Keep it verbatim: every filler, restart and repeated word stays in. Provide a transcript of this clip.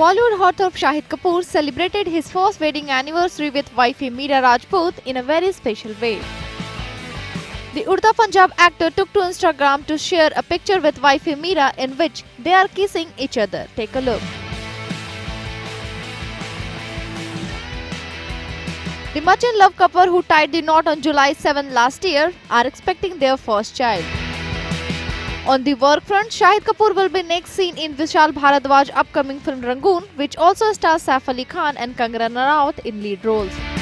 Bollywood heartthrob Shahid Kapoor celebrated his first wedding anniversary with wifey Mira Rajput in a very special way. The Urda Punjab actor took to Instagram to share a picture with wifey Mira in which they are kissing each other. Take a look. The much-in-love couple who tied the knot on July seventh last year are expecting their first child. On the work front, Shahid Kapoor will be next seen in Vishal Bharadwaj's upcoming film Rangoon, which also stars Saif Ali Khan and Kangana Ranaut in lead roles.